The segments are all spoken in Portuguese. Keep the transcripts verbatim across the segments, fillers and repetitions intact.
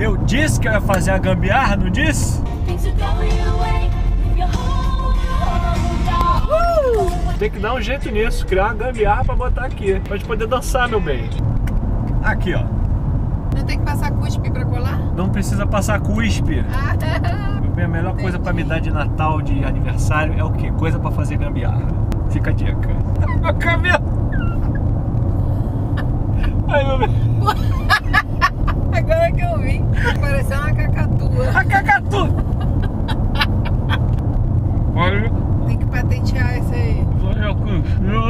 Eu disse que eu ia fazer a gambiarra, não disse? Uh! Tem que dar um jeito nisso, criar uma gambiarra pra botar aqui, pra gente poder dançar, meu bem. Aqui, ó. Não tem que passar cuspe pra colar? Não precisa passar cuspe. Meu bem, a melhor Entendi. coisa pra me dar de Natal, de aniversário, é o quê? Coisa pra fazer gambiarra. Fica a dica. Meu cabelo! Ai, meu bem. Agora que eu vi, pareceu uma cacatua. A cacatua! Olha. Tem que patentear essa aí. Olha aqui,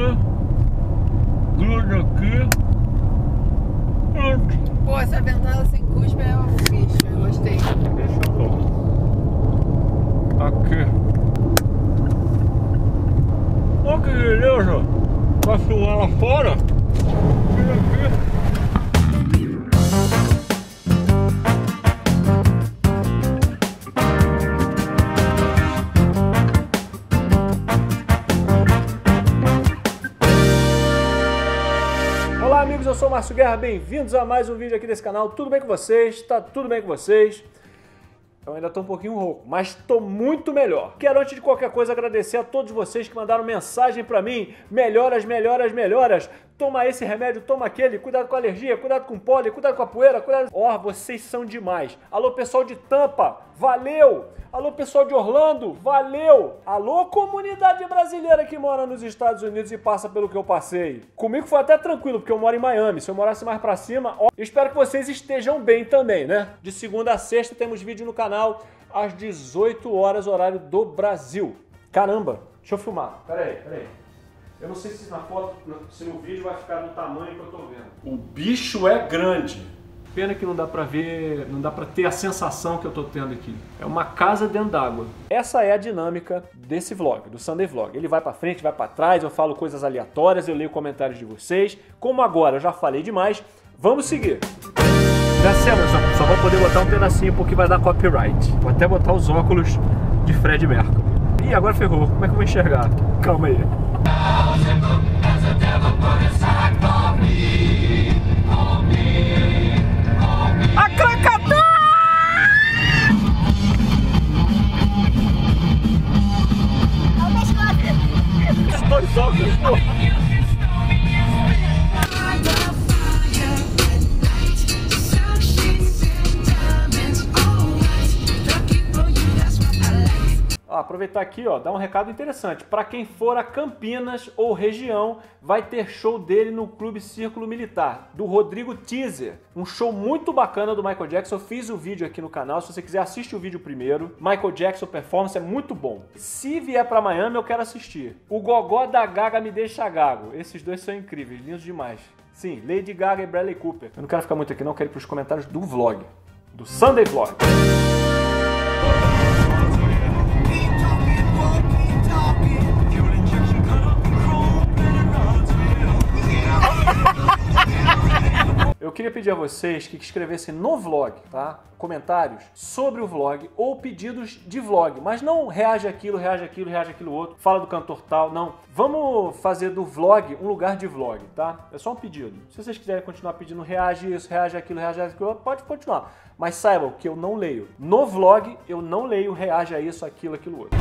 gruda aqui. Pô, essa ventada sem cuspe é um bicho, eu gostei. Deixa eu ver. Aqui. Olha que beleza. Vai filmar lá fora. Tira aqui. Olá amigos, eu sou o Márcio Guerra, bem-vindos a mais um vídeo aqui desse canal. Tudo bem com vocês? Tá tudo bem com vocês? Eu ainda tô um pouquinho rouco, mas tô muito melhor. Quero antes de qualquer coisa agradecer a todos vocês que mandaram mensagem pra mim. Melhoras, melhoras, melhoras. Toma esse remédio, toma aquele. Cuidado com a alergia, cuidado com o pólen, cuidado com a poeira, cuidado... Ó, oh, vocês são demais. Alô pessoal de Tampa, valeu! Alô pessoal de Orlando, valeu! Alô comunidade brasileira que mora nos Estados Unidos e passa pelo que eu passei. Comigo foi até tranquilo, porque eu moro em Miami. Se eu morasse mais pra cima, ó, eu espero que vocês estejam bem também, né? De segunda a sexta temos vídeo no canal às dezoito horas, horário do Brasil. Caramba, deixa eu filmar. Pera aí, pera aí. Eu não sei se na foto, se no vídeo vai ficar no tamanho que eu tô vendo. O bicho é grande. Pena que não dá pra ver, não dá pra ter a sensação que eu tô tendo aqui. É uma casa dentro d'água. Essa é a dinâmica desse vlog, do Sunday Vlog. Ele vai pra frente, vai pra trás, eu falo coisas aleatórias, eu leio comentários de vocês. Como agora eu já falei demais, vamos seguir. Já sei, meus amigos, só vou poder botar um pedacinho porque vai dar copyright. Vou até botar os óculos de Fred Mercury. Ih, agora ferrou. Como é que eu vou enxergar? Calma aí. A cracatá! Os dois óculos, pô! Ó, aproveitar aqui, ó, dar um recado interessante. Para quem for a Campinas ou região, vai ter show dele no Clube Círculo Militar, do Rodrigo Teaser. Um show muito bacana do Michael Jackson. Eu fiz o vídeo aqui no canal. Se você quiser, assiste o vídeo primeiro. Michael Jackson Performance é muito bom. Se vier para Miami, eu quero assistir. O Gogó da Gaga Me Deixa Gago. Esses dois são incríveis, lindos demais. Sim, Lady Gaga e Bradley Cooper. Eu não quero ficar muito aqui, não. Quero ir para os comentários do vlog, do Sunday Vlog. Eu queria pedir a vocês que escrevessem no vlog, tá? Comentários sobre o vlog ou pedidos de vlog, mas não reage aquilo, reage aquilo, reage aquilo outro, fala do cantor tal, não. Vamos fazer do vlog um lugar de vlog, tá? É só um pedido. Se vocês quiserem continuar pedindo reage isso, reage aquilo, reage aquilo outro, pode continuar. Mas saibam que eu não leio. No vlog eu não leio reage a isso, aquilo, aquilo outro.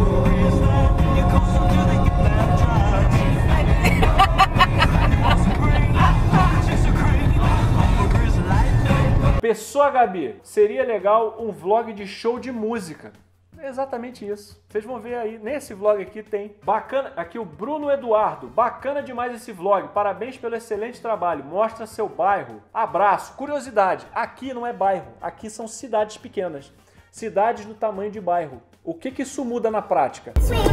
Pessoa Gabi, seria legal um vlog de show de música. É exatamente isso. Vocês vão ver aí, nesse vlog aqui tem. Bacana, aqui o Bruno Eduardo. Bacana demais esse vlog. Parabéns pelo excelente trabalho. Mostra seu bairro. Abraço. Curiosidade, aqui não é bairro. Aqui são cidades pequenas. Cidades do tamanho de bairro. O que que isso muda na prática?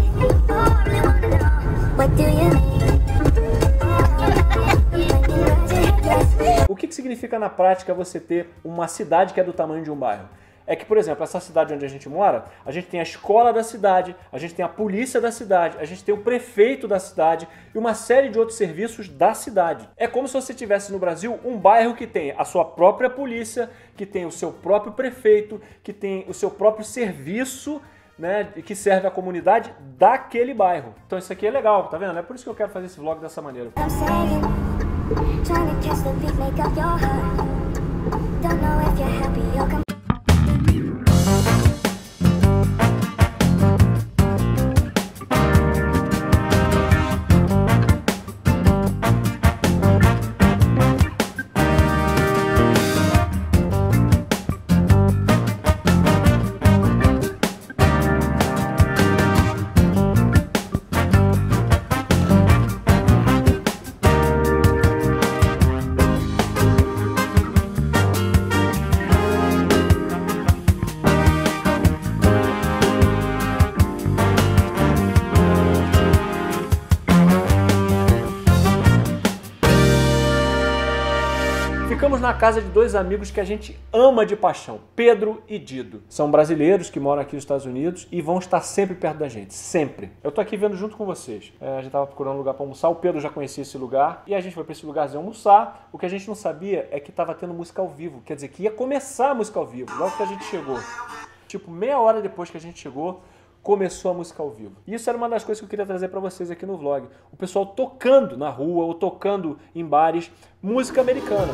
O que que significa na prática você ter uma cidade que é do tamanho de um bairro? É que, por exemplo, essa cidade onde a gente mora, a gente tem a escola da cidade, a gente tem a polícia da cidade, a gente tem o prefeito da cidade e uma série de outros serviços da cidade. É como se você tivesse no Brasil um bairro que tem a sua própria polícia, que tem o seu próprio prefeito, que tem o seu próprio serviço, né, que serve a comunidade daquele bairro. Então isso aqui é legal, tá vendo? É por isso que eu quero fazer esse vlog dessa maneira. na casa de dois amigos que a gente ama de paixão, Pedro e Dido. São brasileiros que moram aqui nos Estados Unidos e vão estar sempre perto da gente, sempre. Eu tô aqui vendo junto com vocês. É, a gente tava procurando um lugar para almoçar, o Pedro já conhecia esse lugar e a gente foi para esse lugarzinho almoçar. O que a gente não sabia é que tava tendo música ao vivo, quer dizer, que ia começar a música ao vivo, logo que a gente chegou. Tipo, meia hora depois que a gente chegou, começou a música ao vivo. E isso era uma das coisas que eu queria trazer pra vocês aqui no vlog. O pessoal tocando na rua ou tocando em bares, música americana.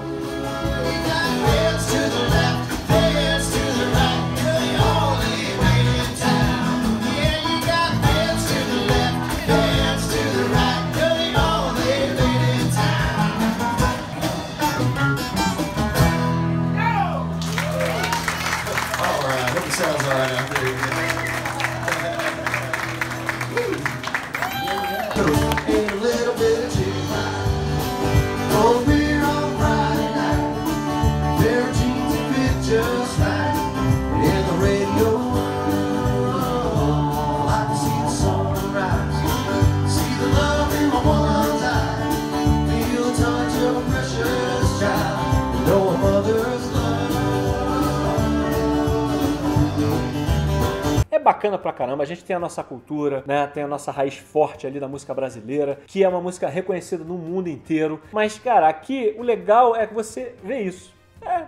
É bacana pra caramba, a gente tem a nossa cultura, né? Tem a nossa raiz forte ali da música brasileira, que é uma música reconhecida no mundo inteiro. Mas, cara, aqui o legal é que você vê isso. É.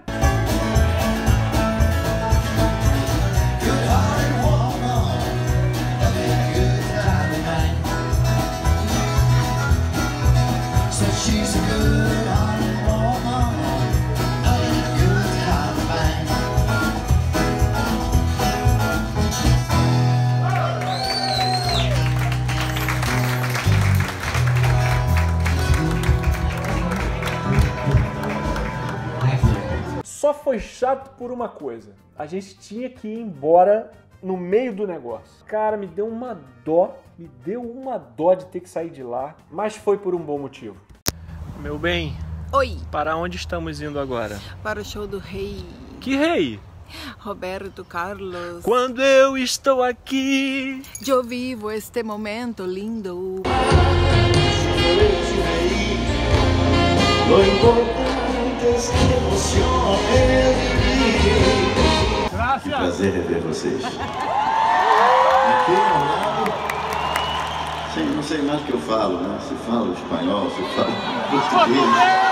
Só foi chato por uma coisa. A gente tinha que ir embora no meio do negócio. Cara, me deu uma dó, me deu uma dó de ter que sair de lá, mas foi por um bom motivo. Meu bem. Oi. Para onde estamos indo agora? Para o show do rei. Que rei? Roberto Carlos. Quando eu estou aqui, eu vivo este momento lindo. Que prazer rever vocês. Aqui ao lado, sim, não sei mais o que eu falo, né? Se falo espanhol, se falo português.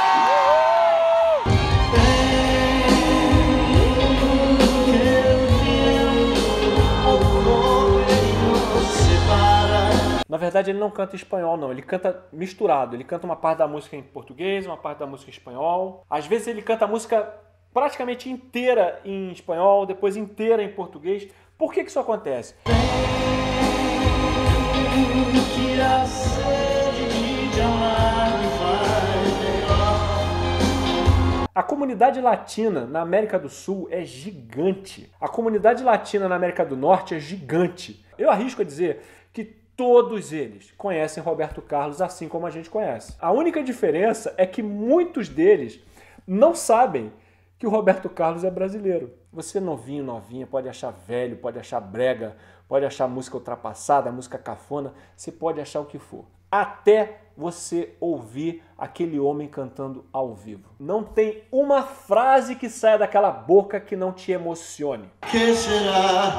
Na verdade, ele não canta em espanhol, não. Ele canta misturado. Ele canta uma parte da música em português, uma parte da música em espanhol. Às vezes ele canta a música praticamente inteira em espanhol, depois inteira em português. Por que que isso acontece? A comunidade latina na América do Sul é gigante. A comunidade latina na América do Norte é gigante. Eu arrisco a dizer que todos eles conhecem Roberto Carlos assim como a gente conhece. A única diferença é que muitos deles não sabem que o Roberto Carlos é brasileiro. Você novinho, novinha, pode achar velho, pode achar brega, pode achar música ultrapassada, música cafona, você pode achar o que for. Até você ouvir aquele homem cantando ao vivo. Não tem uma frase que saia daquela boca que não te emocione. Que será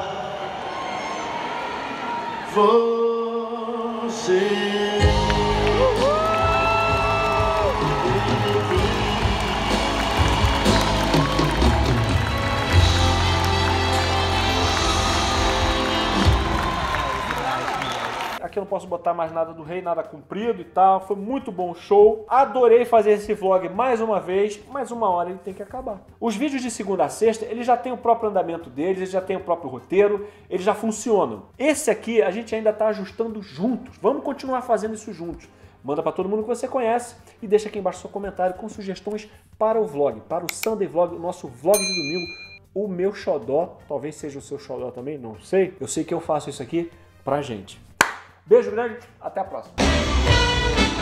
você? Aqui eu não posso botar mais nada do rei, nada comprido e tal. Foi muito bom o show. Adorei fazer esse vlog mais uma vez, mas uma hora ele tem que acabar. Os vídeos de segunda a sexta, eles já têm o próprio andamento deles, eles já têm o próprio roteiro, eles já funcionam. Esse aqui a gente ainda está ajustando juntos. Vamos continuar fazendo isso juntos. Manda para todo mundo que você conhece e deixa aqui embaixo seu comentário com sugestões para o vlog, para o Sunday Vlog, o nosso vlog de domingo, o meu xodó. Talvez seja o seu xodó também, não sei. Eu sei que eu faço isso aqui pra gente. Beijo grande, até a próxima.